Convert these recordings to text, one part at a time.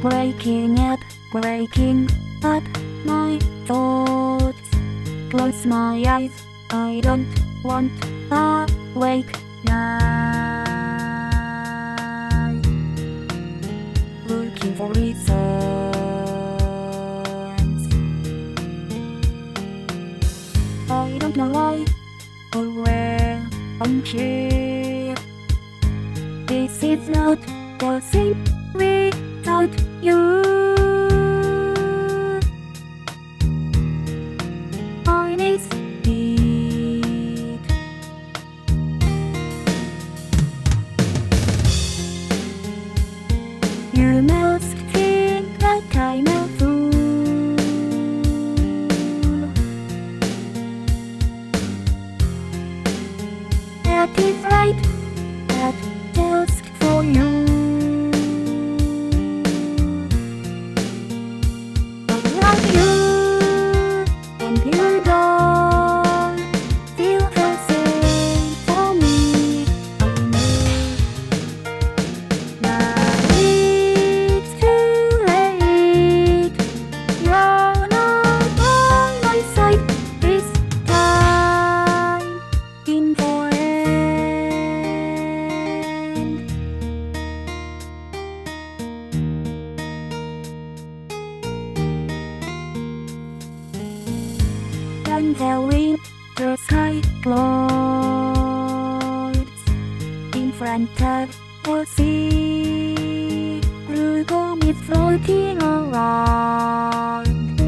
breaking up my thoughts. Close my eyes, I don't want a wake night. Looking for reasons, I don't know why or where I'm here. This is not the same without you. I need it. You must think that I'm a fool. That is right, that just for you. I love you, and you don't feel the same for me. I know now it's too late. You're not on my side this time. In the end, and the winter sky clouds in front of the sea. Luka is floating around.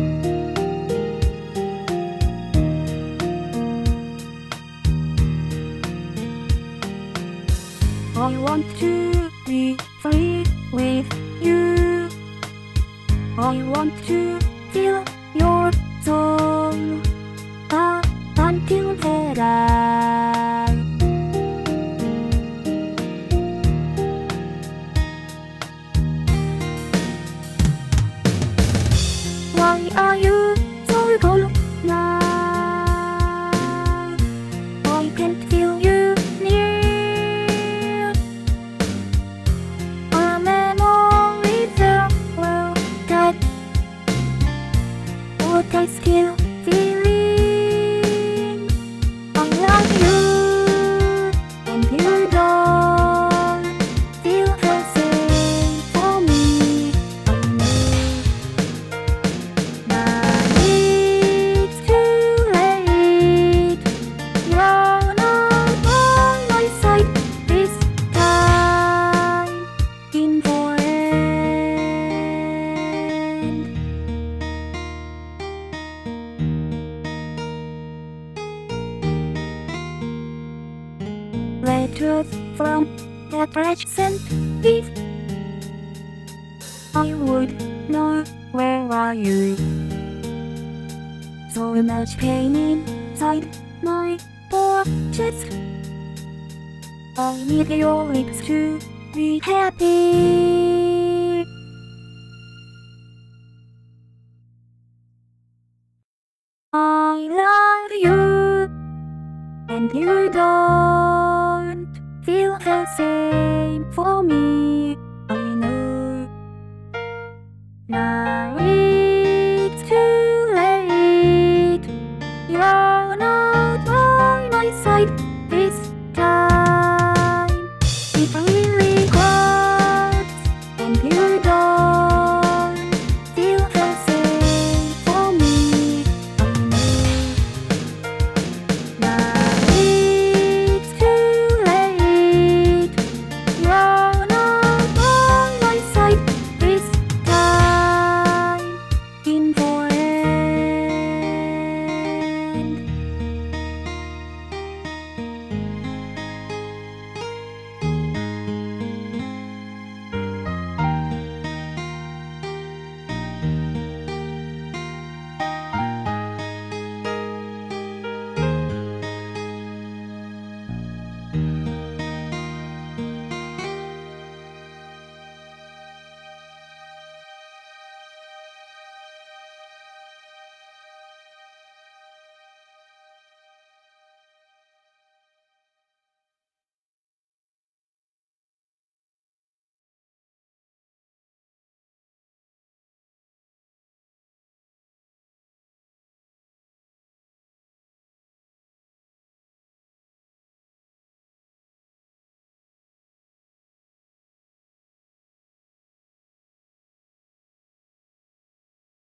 I want to be free with you. I want to feel your soul until the die. Why are you so cold now? I can't feel you near. Our memories are well cut, but I still feeling. I love you, and you don't feel the same for me. I know now it's too late. You're not on my side this time. In the end, letters from the present if I would know where are you. So much pain inside my poor chest. I need your lips to be happy. I love you, and you don't feel the same for me.